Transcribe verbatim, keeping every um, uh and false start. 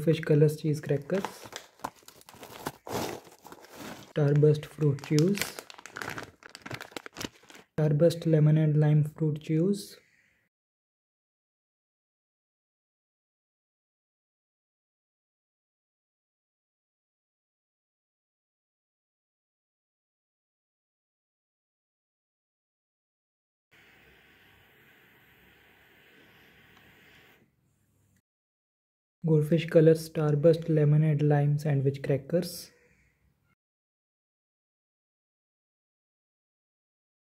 Goldfish Colors cheese crackers, Starburst fruit chews, Starburst lemon and lime fruit chews, Goldfish Colors Starburst lemon and lime sandwich crackers,